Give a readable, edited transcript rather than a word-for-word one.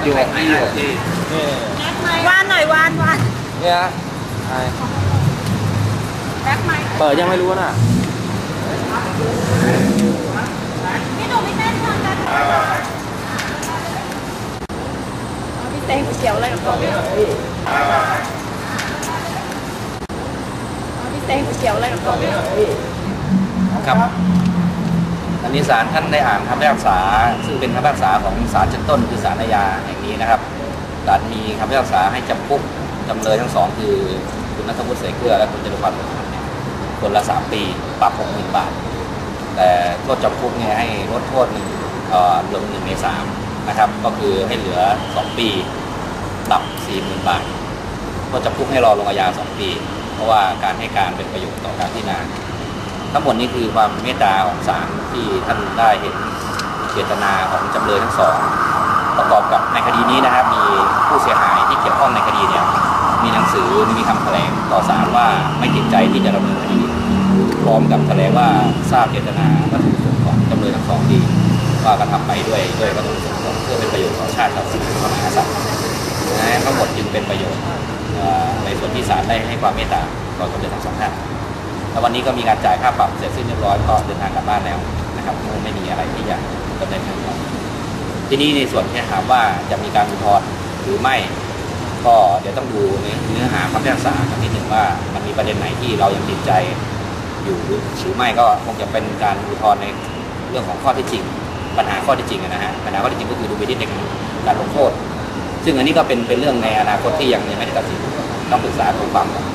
อยู่ที่วานหน่อยวานเนี่ยเปิดยังไม่รู้น่ะพี่หนูพี่เต้นทำกันพี่เต้นเขียวอะไรกับผมพี่เต้นเขียวอะไรกับผมครับอันนี้ศาลท่านได้อ่านคำพิพากษาซึ่งเป็นคำพิพากษาของศาลชั้นต้นคือศาลอาญาแห่งนี้นะครับศาลมีคำพิพากษาให้จำคุกจำเลยทั้งสองคือคุณณัฐวุฒิ เสกเกลือและคุณจตุพร บุญธรรมเนี่ยคนละ3 ปีปรับ 60,000 บาทแต่โทษจำคุกเนี่ยให้ลดโทษเหลือ1 ใน 3นะครับก็คือให้เหลือ2 ปีปรับ 40,000 บาทโทษจำคุกให้รอลงอาญา2 ปีเพราะว่าการให้การเป็นประโยชน์ต่อการพิจารณาทั้งหมดนี้คือความเมตตาของศาลที่ท่านได้เห็นเจตนาของจำเลยทั้งสองประกอบกับในคดีนี้นะครับมีผู้เสียหายที่เกี่ยวข้องในคดีเนี่ยมีหนังสือมีคำแถลงต่อศาลว่าไม่ติดใจที่จะดำเนินคดีพร้อมกับแถลงว่าทราบเจตนาวัตถุประสงค์ของจำเลยทั้งสองดีว่ากระทำไปด้วยวัตถุประสงค์เพื่อเป็นประโยชน์ต่อชาติต่อสิ่งพระมหากษัตริย์ทั้งหมดจึงเป็นประโยชน์ในส่วนที่ศาลได้ให้ความเมตตาต่อจำเลยทั้งสองท่านแล้ววันนี้ก็มีการจ่ายค่าปรับเสร็จสิ้นเรียบร้อยก็เดินทางกลับบ้านแล้วนะครับไม่มีอะไรที่จะดำเนินคดีทีนี้ในส่วนที่ถามว่าจะมีการอุทธรณ์หรือไม่ก็เดี๋ยวต้องดูเนื้อหาคำพิพากษากันนิดหนึ่งว่ามันมีประเด็นไหนที่เรายังติดใจอยู่หรือไม่ก็คงจะเป็นการอุทธรณ์ในเรื่องของข้อเท็จจริงปัญหาข้อเท็จจริงนะฮะปัญหาข้อเท็จจริงก็คือดูไปที่ในการลงโทษซึ่งอันนี้ก็เป็นเรื่องในอนาคตที่ยังไม่ได้ตัดสินต้องปรึกษาทางฝั่ง